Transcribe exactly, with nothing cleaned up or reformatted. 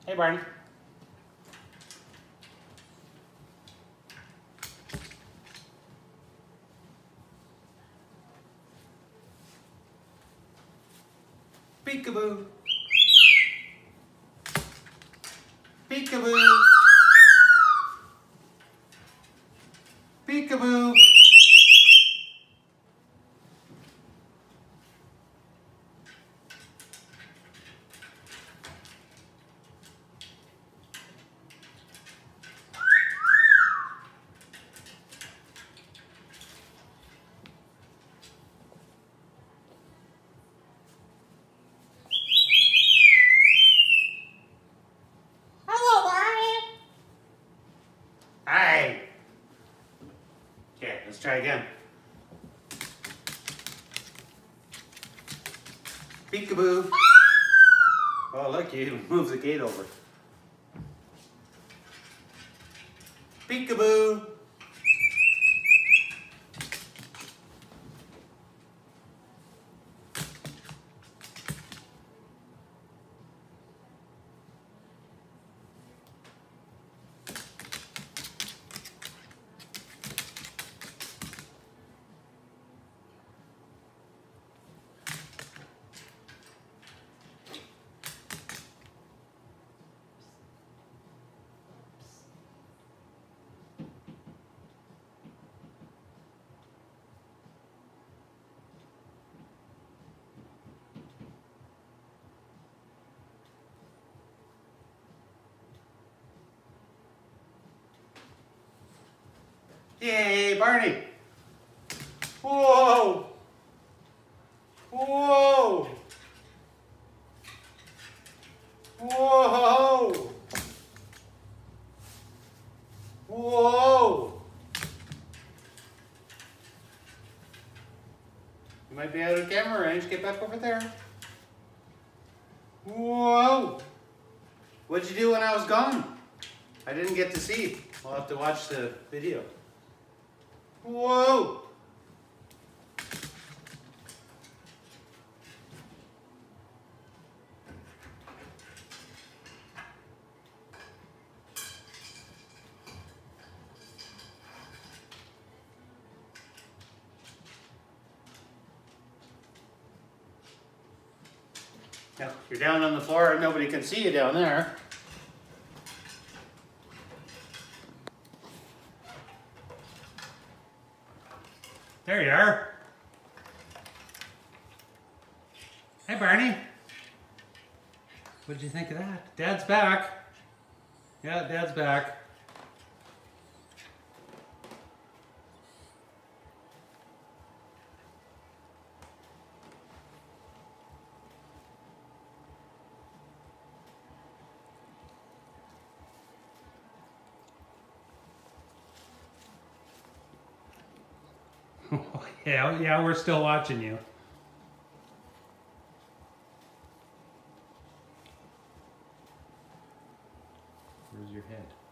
Hey, Barney. Peekaboo. Peekaboo. Peekaboo. Hi. Okay, let's try again. Peekaboo. Oh, look, you moved the gate over. Peekaboo. Yay, Barney! Whoa! Whoa! Whoa! Whoa! You might be out of camera range. Get back over there. Whoa! What'd you do when I was gone? I didn't get to see. I'll have to watch the video. Whoa! Now, you're down on the floor and nobody can see you down there. There you are. Hey, Barney. What did you think of that? Dad's back. Yeah, Dad's back. yeah, yeah, we're still watching you. Where's your head?